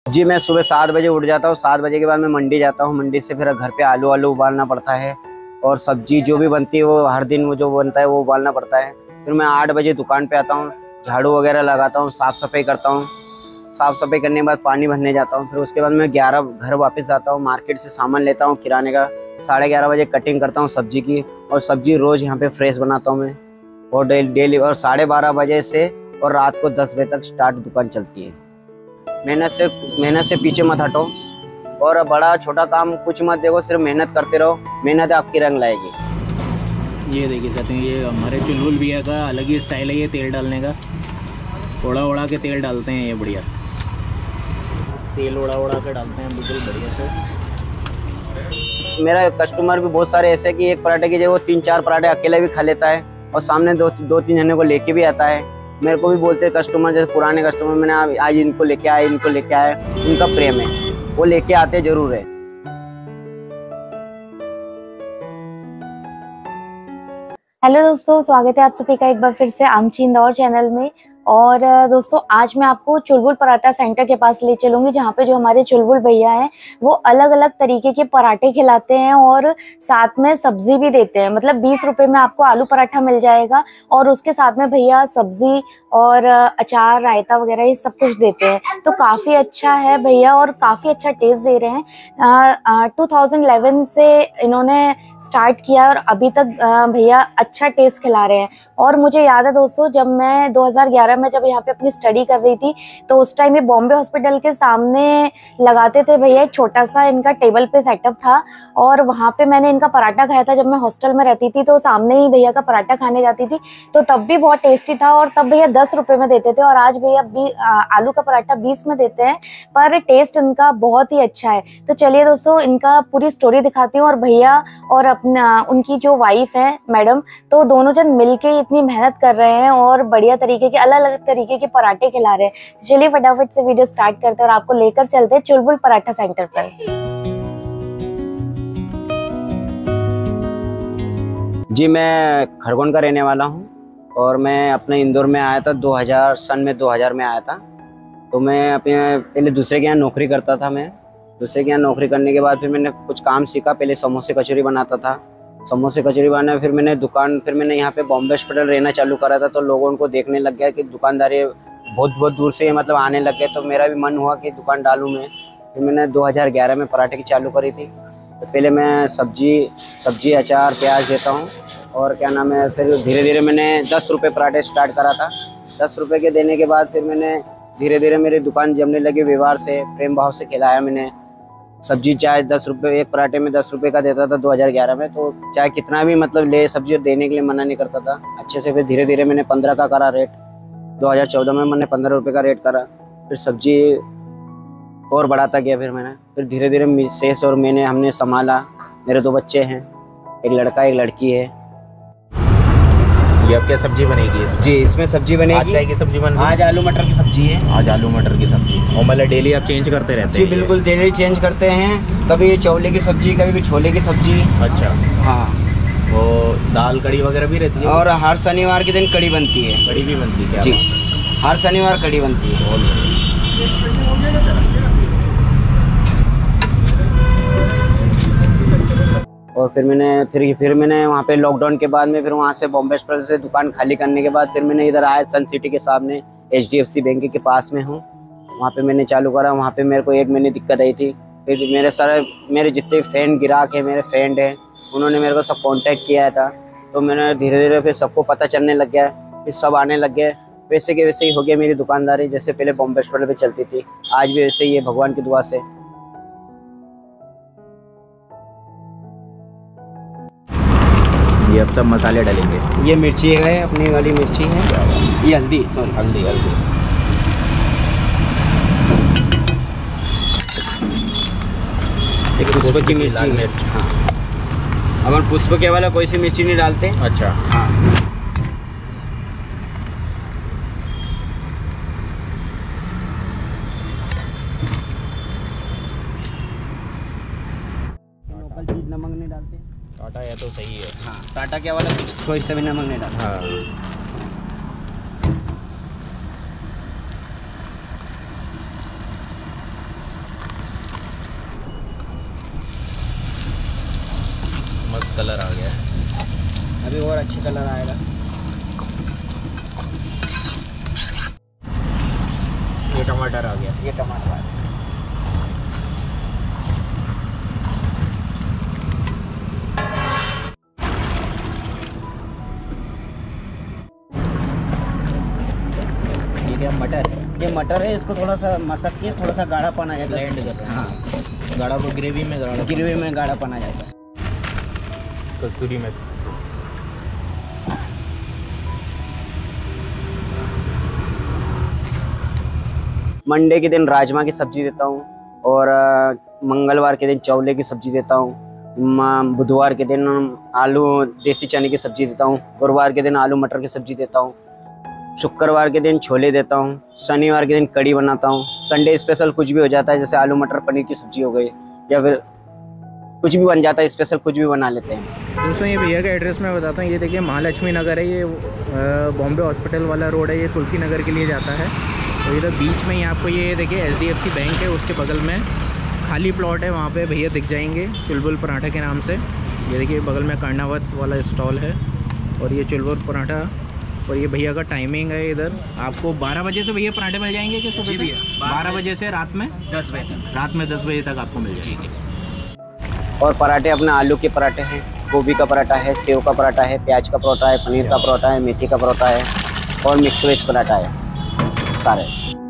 जी मैं सुबह 7 बजे उठ जाता हूँ। 7 बजे के बाद मैं मंडी जाता हूँ। मंडी से फिर घर पे आलू उबालना पड़ता है और सब्जी जो भी बनती है वो हर दिन वो जो बनता है वो उबालना पड़ता है। फिर मैं 8 बजे दुकान पे आता हूँ, झाड़ू वगैरह लगाता हूँ, साफ़ सफाई करता हूँ। साफ़ सफाई करने के बाद पानी भरने जाता हूँ। फिर उसके बाद मैं 11 घर वापस आता हूँ, मार्केट से सामान लेता हूँ किराने का। 11:30 बजे कटिंग करता हूँ सब्जी की, और सब्जी रोज़ यहाँ पे फ्रेश बनाता हूँ मैं। और डेली और 12:30 बजे से और रात को 10 बजे तक स्टार्ट दुकान चलती है। मेहनत से पीछे मत हटो, और बड़ा छोटा काम कुछ मत देखो, सिर्फ मेहनत करते रहो। मेहनत आपकी रंग लाएगी। ये देखिए सकते हैं, ये हमारे चुलबुल भैया का अलग ही स्टाइल है ये तेल डालने का। उड़ा के तेल डालते हैं ये, बढ़िया तेल उड़ा के डालते हैं बिल्कुल बढ़िया से। मेरा कस्टमर भी बहुत सारे ऐसे कि एक पराठे की जगह वो 3-4 पराठे अकेले भी खा लेता है, और सामने दो तीन जने को लेके भी आता है। मेरे को भी बोलते हैं कस्टमर, जैसे पुराने कस्टमर, मैंने आज इनको लेके आया, उनका प्रेम है, वो लेके आते जरूर है। हेलो दोस्तों, स्वागत है आप सभी का एक बार फिर से आमची इंदौर चैनल में। और दोस्तों आज मैं आपको चुलबुल पराठा सेंटर के पास ले चलूंगी, जहाँ पे जो हमारे चुलबुल भैया हैं वो अलग अलग तरीके के पराठे खिलाते हैं और साथ में सब्जी भी देते हैं। मतलब 20 रुपए में आपको आलू पराठा मिल जाएगा और उसके साथ में भैया सब्जी और अचार, रायता वगैरह ये सब कुछ देते हैं। तो काफ़ी अच्छा है भैया और काफ़ी अच्छा टेस्ट दे रहे हैं। 2011 से इन्होंने स्टार्ट किया और अभी तक भैया अच्छा टेस्ट खिला रहे हैं। और मुझे याद है दोस्तों, जब मैं 2011 में जब यहाँ पे अपनी स्टडी कर रही थी तो उस टाइम ये बॉम्बे हॉस्पिटल के सामने लगाते थे भैया। एक छोटा सा इनका टेबल पे सेटअप था और वहाँ पे मैंने इनका पराठा खाया था। जब मैं हॉस्टल में रहती थी तो सामने ही भैया का पराठा खाने जाती थी, तो तब भी बहुत टेस्टी था। और तब भैया 10 रुपए में देते थे और आज भैया आलू का पराठा 20 में देते हैं, पर टेस्ट इनका बहुत ही अच्छा है। तो चलिए दोस्तों इनका पूरी स्टोरी दिखाती हूँ। और भैया और अपना उनकी जो वाइफ है मैडम, तो दोनों जन मिलके इतनी मेहनत कर रहे हैं और बढ़िया तरीके के अलग अलग तरीके के पराठे खिला रहे हैं। चलिए फटाफट से वीडियो स्टार्ट करते हैं और आपको लेकर चलते हैं चुलबुल पराठा सेंटर पर। जी मैं खरगोन का रहने वाला हूँ और मैं अपने इंदौर में आया था 2000 में आया था। तो मैं अपने पहले दूसरे के यहाँ नौकरी करता था। मैं दूसरे के यहाँ नौकरी करने के बाद फिर मैंने कुछ काम सीखा। पहले समोसे कचौरी बनाता था, समोसे कचौरी बनाया। फिर मैंने यहाँ पे बॉम्बे हॉस्पिटल रहना चालू करा था। तो लोगों को देखने लग गया कि दुकानदारी बहुत दूर से मतलब आने लग गए। तो मेरा भी मन हुआ कि दुकान डालूँ मैं। फिर मैंने 2011 में पराठे की चालू करी थी। तो पहले मैं सब्जी अचार प्याज देता हूँ, और क्या नाम है, फिर धीरे धीरे मैंने 10 रुपये पराठे स्टार्ट करा था। 10 रुपये के देने के बाद फिर मैंने धीरे धीरे मेरी दुकान जमने लगी। व्यवहार से, प्रेम भाव से खिलाया मैंने। सब्जी चाहे 10 रुपये, एक पराठे में 10 रुपये का देता था 2011 में। तो चाहे कितना भी मतलब ले, सब्जी देने के लिए मना नहीं करता था अच्छे से। फिर धीरे धीरे मैंने 15 का करा रेट। 2014 में मैंने 15 रुपये का रेट करा। फिर सब्जी और बढ़ाता गया। फिर धीरे धीरे मिसेस और हमने संभाला। मेरे 2 बच्चे हैं, एक लड़का एक लड़की है। ये अब क्या सब्जी बनेगी जी इसमें सब्जी बनेगी। आज क्या की सब्जी बन रही है? आज आलू मटर की सब्जी है। आज आलू मटर की सब्जी। और मतलब डेली आप चेंज करते रहते हैं? जी बिल्कुल डेली चेंज करते हैं। कभी चौले की सब्जी, कभी भी छोले की सब्जी। अच्छा हाँ। वो दाल कड़ी वगैरह भी रहती है? और हर शनिवार के दिन कड़ी बनती है। कड़ी भी बनती है? जी हर शनिवार कड़ी बनती है। और फिर मैंने वहाँ पे लॉकडाउन के बाद में फिर वहाँ से बॉम्बे हॉस्पिटल से दुकान खाली करने के बाद फिर मैंने इधर आया। सन सिटी के सामने HDFC बैंक के पास में हूँ, वहाँ पे मैंने चालू करा। वहाँ पे मेरे को 1 महीने दिक्कत आई थी। फिर मेरे जितने ग्राहक हैं, मेरे फ्रेंड हैं, उन्होंने मेरे को सब कांटेक्ट किया था। तो मैंने धीरे धीरे फिर सबको पता चलने लग गया, फिर सब आने लग गए। वैसे के वैसे ही हो गया मेरी दुकानदारी। जैसे पहले बॉम्बे हॉस्पिटल पे चलती थी, आज भी वैसे ही है भगवान की दुआ से। ये अब सब मसाले डालेंगे? ये मिर्ची है, अपनी वाली मिर्ची है। ये हल्दी एक पुष्प की मिर्ची है। हाँ, अपन पुष्प के वाला कोई सी मिर्ची नहीं डालते। अच्छा हाँ। लोकल चीज नमक नहीं डालते। टाटा या तो सही है। हाँ टाटा के वाला कुछ कोई सा भी नमक नहीं डालता। हाँ। कलर आ गया है। अभी और अच्छे कलर आएगा। ये टमाटर आ गया। ये टमाटर आ गया। ये क्या मटर है? ये मटर है, इसको थोड़ा सा मसक के थोड़ा सा गाढ़ापन आ जाता है। ब्लेंड कर रहे हैं। हाँ, गाढ़ा ग्रेवी में गाढ़ा ग्रेवी में गाढ़ापन आ जाता है। कस्तूरी मेथी। मंडे के दिन राजमा की सब्जी देता हूँ और मंगलवार के दिन चौले की सब्जी देता हूँ। बुधवार के दिन आलू देसी चने की सब्जी देता हूँ। गुरुवार के दिन आलू मटर की सब्जी देता हूँ। शुक्रवार के दिन छोले देता हूँ। शनिवार के दिन कड़ी बनाता हूँ। संडे स्पेशल कुछ भी हो जाता है, जैसे आलू मटर पनीर की सब्जी हो गई या फिर कुछ भी बन जाता है, स्पेशल कुछ भी बना लेते हैं। दोस्तों ये भैया का एड्रेस मैं बताता हूँ। ये देखिए महालक्ष्मी नगर है, ये बॉम्बे हॉस्पिटल वाला रोड है, ये तुलसी नगर के लिए जाता है। तो इधर बीच में ही आपको ये देखिए HDFC बैंक है, उसके बगल में खाली प्लॉट है, वहाँ पे भैया दिख जाएंगे चुलबुल पराठा के नाम से। ये देखिए बगल में कर्णावत वाला स्टॉल है और ये चुलबुल पराठा। और ये भैया का टाइमिंग है, इधर आपको 12 बजे से भैया पराठे मिल जाएंगे कि सुबह? 12 बजे से रात में 10 बजे तक। रात में 10 बजे तक आपको मिल जाएंगे। और पराठे अपने आलू के पराठे हैं, गोभी का पराठा है, सेव का पराठा है, प्याज का पराठा है, पनीर का पराठा है, मेथी का पराठा है और मिक्स वेज पराठा है सारे।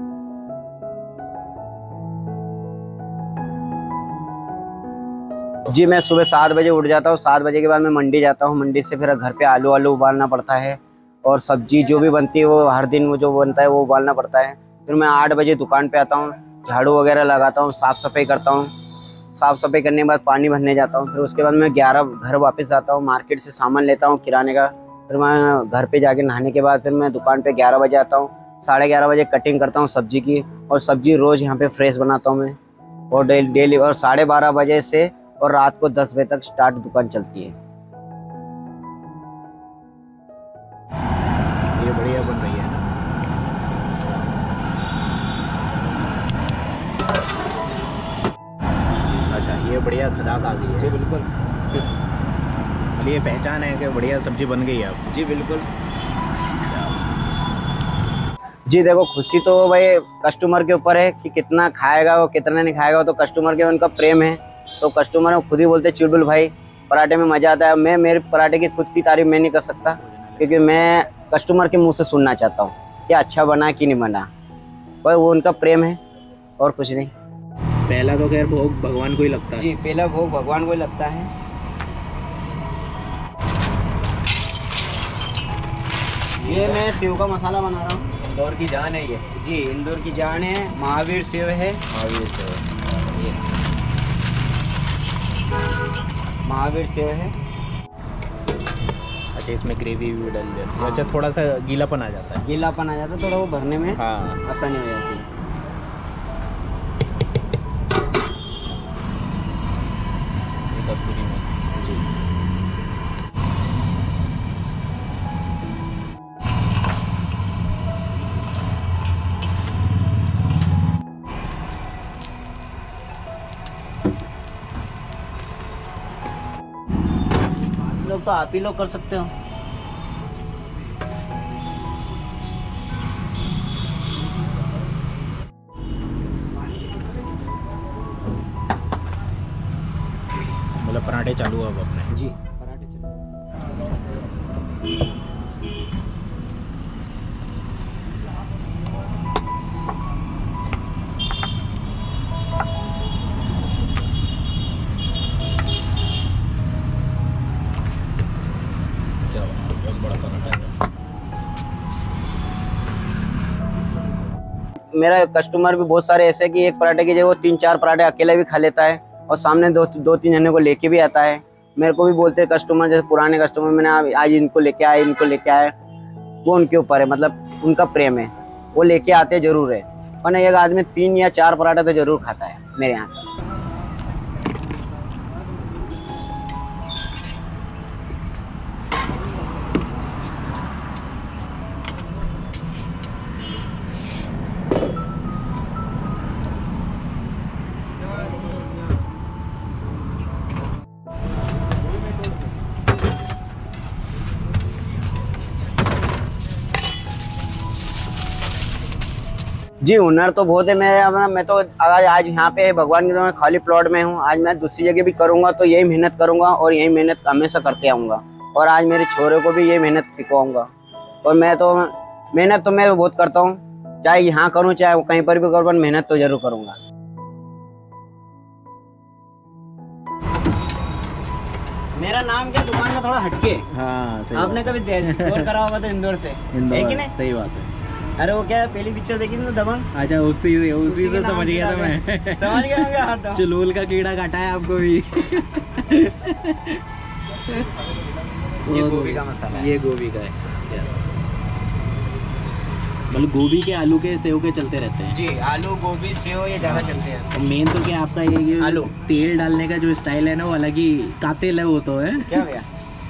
जी मैं सुबह 7 बजे उठ जाता हूँ। 7 बजे के बाद मैं मंडी जाता हूँ। मंडी से फिर घर पे आलू उबालना पड़ता है और सब्जी जो भी बनती है वो हर दिन वो जो बनता है वो उबालना पड़ता है। फिर मैं 8 बजे दुकान पे आता हूँ, झाड़ू वगैरह लगाता हूँ, साफ़ सफाई करता हूँ। साफ़ सफाई करने के बाद पानी भरने जाता हूँ। फिर उसके बाद मैं 11 घर वापस आता हूँ, मार्केट से सामान लेता हूँ किराने का। फिर मैं घर पे जाके नहाने के बाद फिर मैं दुकान पे 11 बजे आता हूँ। 11:30 बजे कटिंग करता हूँ सब्जी की और सब्जी रोज़ यहाँ पे फ्रेश बनाता हूँ मैं। और डेली और 12:30 बजे से और रात को 10 बजे तक स्टार्ट दुकान चलती है। ये बढ़िया बन रही है ना। अच्छा ये बढ़िया खदाक आ गई है। जी बिल्कुल। ये पहचान है कि बढ़िया सब्जी बन गई है आपकी। जी बिल्कुल। जी देखो, खुशी तो भाई कस्टमर के ऊपर है कि कितना खाएगा वो कितना नहीं खाएगा, तो कस्टमर के उनका प्रेम है। तो कस्टमर खुद ही बोलते चुलबुल भाई पराठे में मज़ा आता है। मैं मेरे पराठे की खुद की तारीफ मैं नहीं कर सकता, क्योंकि मैं कस्टमर के मुंह से सुनना चाहता हूँ कि अच्छा बना कि नहीं बना। भाई वो उनका प्रेम है और कुछ नहीं। पहला तो खैर भोग भगवान को ही लगता है। जी पहला भोग भगवान को ही लगता है। ये मैं सेव का मसाला बना रहा हूँ। इंदौर की जान है ये। जी इंदौर की जान है, महावीर सेव है। महावीर सेव। महावीर सेव है। अच्छा इसमें ग्रेवी भी डाल देते हैं। अच्छा थोड़ा सा गीलापन आ जाता है। गीलापन आ जाता है, थोड़ा वो भरने में हाँ आसानी हो जाती है। कस्तूरी मेथी। जी लोग तो आप ही लोग कर सकते हो। मतलब पराठे चालू अब अपने। जी पराठे चलो। बहुत बड़ा पराठा है। मेरा कस्टमर भी बहुत सारे ऐसे कि एक पराठे की जगह वो 3-4 पराठे अकेला भी खा लेता है और सामने दो 3 जने को लेके भी आता है। मेरे को भी बोलते हैं कस्टमर, जैसे पुराने कस्टमर, मैंने आज इनको लेके आए, इनको लेके आए। वो उनके ऊपर है, मतलब उनका प्रेम है, वो लेके आते जरूर है। और एक आदमी 3 या 4 पराठे तो जरूर खाता है मेरे यहाँ का। जी हुनर तो बहुत है मेरे। मैं तो आज यहाँ पे भगवान की तो मैं खाली प्लॉट में हूँ। आज मैं दूसरी जगह भी करूँगा तो यही मेहनत करूँगा और यही मेहनत हमेशा करते आऊँगा। और आज मेरे छोरे को भी ये मेहनत सिखाऊंगा। और मेहनत तो मैं बहुत करता हूँ, चाहे यहाँ करूँ चाहे कहीं पर भी करूँ, मेहनत तो जरूर करूँगा। मेरा नाम क्या, दुकान का थोड़ा हटके। हाँ सही आपने कभी गौर करा होगा तो इंदौर से है कि नहीं? सही बात है। अरे वो क्या है, पहली पिक्चर देखी थी ना दबंग। अच्छा उसी से समझ गया था मैं। समझ गया होंगे। हाँ तो चुलबुल का कीड़ा काटा है आपको भी। ये गोभी का मसाला है। ये गोभी का है मतलब गोभी के, आलू के, सेव के चलते रहते हैं जी। आलू गोभी सेव ये ज्यादा चलते हैं। और मेन तो क्या आपका ये आलू तेल डालने का जो स्टाइल है ना वो अलग ही कातिल है वो तो है। क्या भैया?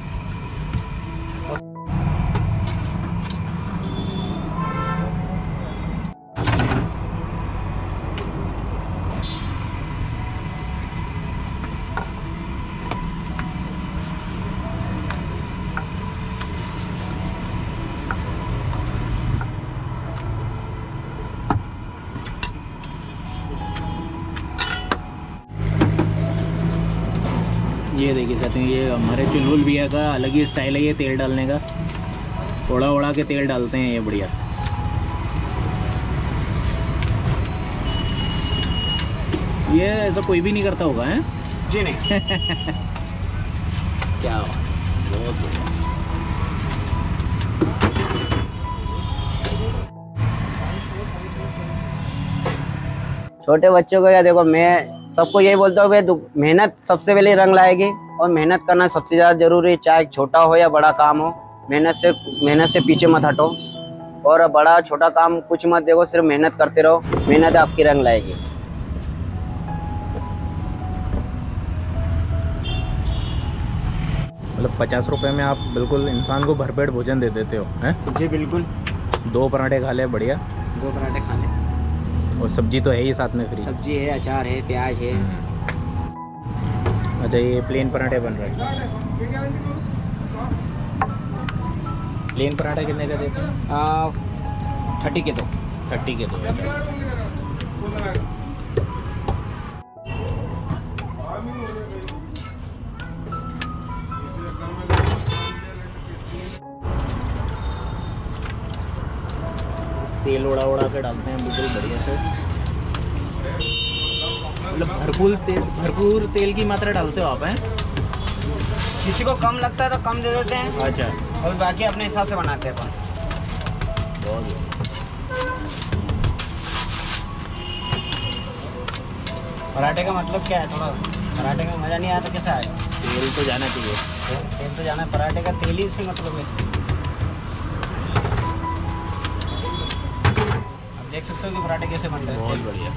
ये देखिए साथियों, ये हमारे चुलबुल भैया का अलग ही स्टाइल है ये तेल डालने का। उड़ा उड़ा के तेल डालते हैं ये बढ़िया। ये ऐसा कोई भी नहीं करता होगा है जी नहीं। क्या बात, बहुत बढ़िया। छोटे बच्चों को क्या, देखो मैं सबको यही बोलता हूँ भाई मेहनत सबसे पहले रंग लाएगी और मेहनत करना सबसे ज़्यादा जरूरी है। चाहे छोटा हो या बड़ा काम हो, मेहनत से पीछे मत हटो। और बड़ा छोटा काम कुछ मत देखो, सिर्फ मेहनत करते रहो, मेहनत आपकी रंग लाएगी। मतलब 50 रुपए में आप बिल्कुल इंसान को भरपेट भोजन दे देते हो हैं? जी बिल्कुल। 2 पराठे खा ले बढ़िया। 2 पराठे खा ले और सब्जी तो है ही साथ में फ्री। सब्जी है, अचार है, प्याज है। अच्छा ये प्लेन पराठे बन रहे हैं। प्लेन पराठा कितने का देते हैं? 30 के 2। 30 के 2। तेल उड़ा उड़ा के डालते हैं बिल्कुल बढ़िया से। मतलब भरपूर तेल की मात्रा डालते हो आप हैं? किसी को कम लगता है तो कम दे देते हैं। अच्छा। और बाकी अपने हिसाब से बनाते हैं अपन। बहुत पराठे का मतलब क्या है, थोड़ा पराठे का मज़ा नहीं आया तो कैसा आएगा? तेल तो जाना चाहिए। तेल तो जाना है, पराठे का तेल ही से मतलब है। आप देख सकते हो कि पराठे कैसे बन रहे हैं। बहुत बढ़िया।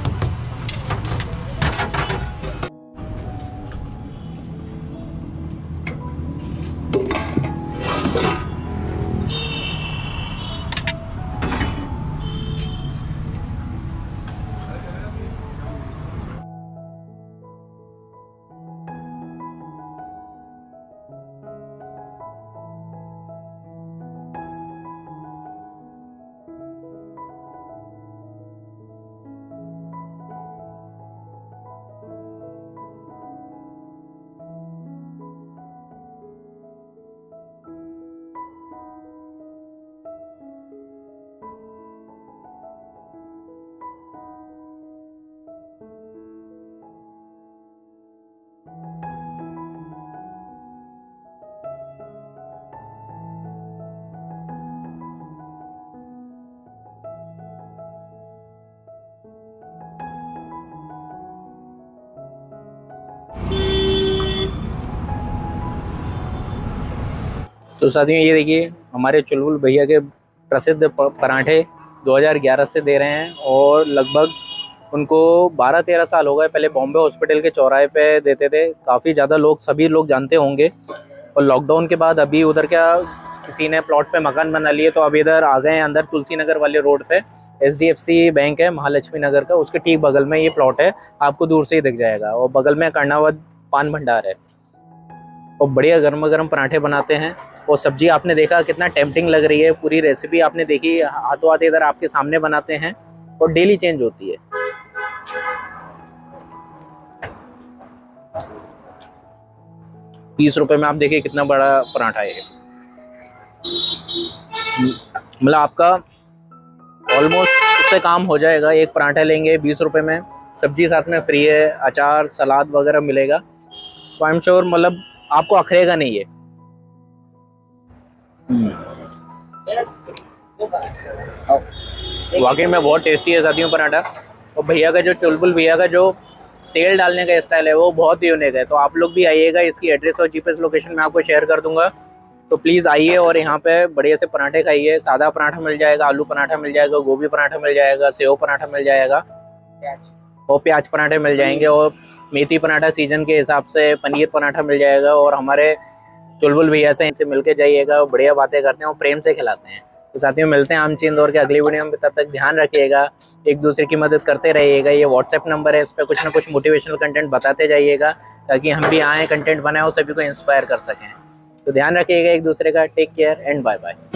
तो साथियों ये देखिए हमारे चुलबुल भैया के प्रसिद्ध पराठे 2011 से दे रहे हैं और लगभग उनको 12-13 साल हो गए। पहले बॉम्बे हॉस्पिटल के चौराहे पे देते थे, काफ़ी ज़्यादा लोग, सभी लोग जानते होंगे। और लॉकडाउन के बाद अभी उधर क्या किसी ने प्लॉट पे मकान बना लिए तो अब इधर आ गए हैं अंदर तुलसी नगर वाले रोड पे। HDFC बैंक है महालक्ष्मी नगर का, उसके ठीक बगल में ये प्लॉट है, आपको दूर से ही दिख जाएगा। और बगल में कर्णावत पान भंडार है और बढ़िया गर्मा गर्म पराठे बनाते हैं। और सब्जी आपने देखा कितना टेम्पटिंग लग रही है, पूरी रेसिपी आपने देखी, हाथों हाथ इधर आपके सामने बनाते हैं। और डेली चेंज होती है। ₹20 में आप देखिए कितना बड़ा पराठा है। मतलब आपका ऑलमोस्ट उससे काम हो जाएगा। एक पराठा लेंगे ₹20 में, सब्जी साथ में फ्री है, अचार सलाद वगैरह मिलेगा। तो आई एम श्योर मतलब आपको अखरेगा नहीं है। वाकई में बहुत टेस्टी है साथियों पराठा। और भैया का जो चुलबुल भैया का जो तेल डालने का स्टाइल है वो बहुत ही यूनिक है। तो आप लोग भी आइएगा, इसकी एड्रेस और जीपीएस लोकेशन मैं आपको शेयर कर दूंगा। तो प्लीज़ आइए और यहाँ पे बढ़िया से पराठे खाइए। सादा पराठा मिल जाएगा, आलू पराठा मिल जाएगा, गोभी पराठा मिल जाएगा, सेव पराठा मिल जाएगा और प्याज पराठे मिल जाएंगे। और मेथी पराठा सीजन के हिसाब से पनीर पराठा मिल जाएगा। और हमारे चुलबुल भैया से इनसे मिलके जाइएगा, बढ़िया बातें करते हैं और प्रेम से खिलाते हैं। तो साथियों मिलते हैं आमची इंदौर के अगली वीडियो में। तब तक ध्यान रखिएगा, एक दूसरे की मदद करते रहिएगा। ये व्हाट्सएप नंबर है, इस पर कुछ ना कुछ मोटिवेशनल कंटेंट बताते जाइएगा ताकि हम भी आएँ, कंटेंट बनाएं और सभी को इंस्पायर कर सकें। तो ध्यान रखिएगा एक दूसरे का। Take care and bye bye.